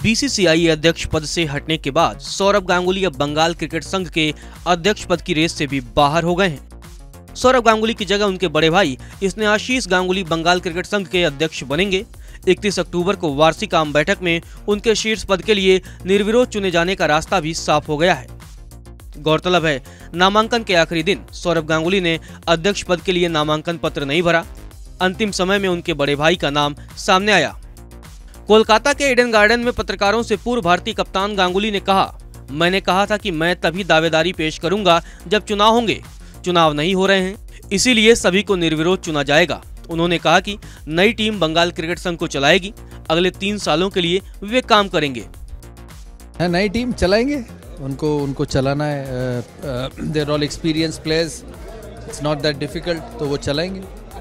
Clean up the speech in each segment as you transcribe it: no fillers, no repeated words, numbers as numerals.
BCCI अध्यक्ष पद से हटने के बाद सौरव गांगुली अब बंगाल क्रिकेट संघ के अध्यक्ष पद की रेस से भी बाहर हो गए हैं। सौरव गांगुली की जगह उनके बड़े भाई स्नेहाशीष गांगुली बंगाल क्रिकेट संघ के अध्यक्ष बनेंगे। 31 अक्टूबर को वार्षिक आम बैठक में उनके शीर्ष पद के लिए निर्विरोध चुने जाने का रास्ता भी साफ हो गया है। गौरतलब है, नामांकन के आखिरी दिन सौरव गांगुली ने अध्यक्ष पद के लिए नामांकन पत्र नहीं भरा। अंतिम समय में उनके बड़े भाई का नाम सामने आया। कोलकाता के ईडन गार्डन में पत्रकारों से पूर्व भारतीय कप्तान गांगुली ने कहा, मैंने कहा था कि मैं तभी दावेदारी पेश करूंगा जब चुनाव होंगे। चुनाव नहीं हो रहे हैं, इसीलिए सभी को निर्विरोध चुना जाएगा। उन्होंने कहा कि नई टीम बंगाल क्रिकेट संघ को चलाएगी। अगले 3 सालों के लिए वे काम करेंगे। नई टीम चलाएंगे, उनको चलाना है। There all experience players, it's not that difficult, तो वो चलाएंगे।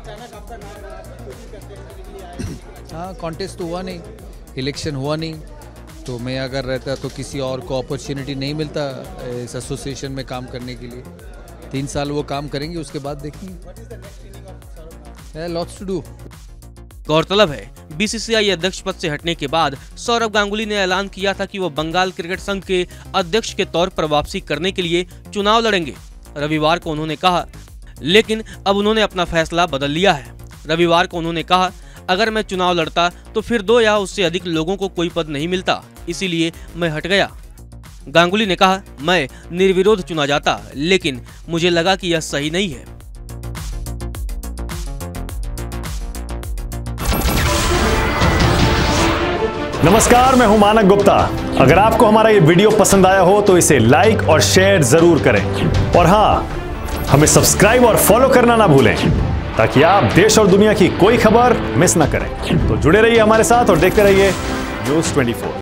हाँ, कॉन्टेस्ट तो हुआ नहीं, इलेक्शन हुआ नहीं, तो मैं अगर रहता तो किसी और को अपॉर्चुनिटी नहीं मिलता इस एसोसिएशन में काम करने के लिए। 3 साल वो काम करेंगे, उसके बाद देखेंगे। Lots to do. गौरतलब है, बीसीसीआई अध्यक्ष पद से हटने के बाद सौरव गांगुली ने ऐलान किया था कि वो बंगाल क्रिकेट संघ के अध्यक्ष के तौर पर वापसी करने के लिए चुनाव लड़ेंगे। रविवार को उन्होंने कहा, लेकिन अब उन्होंने अपना फैसला बदल लिया है। रविवार को उन्होंने कहा, अगर मैं चुनाव लड़ता तो फिर 2 या उससे अधिक लोगों को कोई पद नहीं मिलता, इसीलिए मैं हट गया। गांगुली ने कहा, मैं निर्विरोध चुना जाता, लेकिन मुझे लगा कि यह सही नहीं है। नमस्कार, मैं हूं मानक गुप्ता। अगर आपको हमारा ये वीडियो पसंद आया हो तो इसे लाइक और शेयर जरूर करें, और हाँ, हमें सब्सक्राइब और फॉलो करना ना भूलें, ताकि आप देश और दुनिया की कोई खबर मिस ना करें। तो जुड़े रहिए हमारे साथ और देखते रहिए News 24।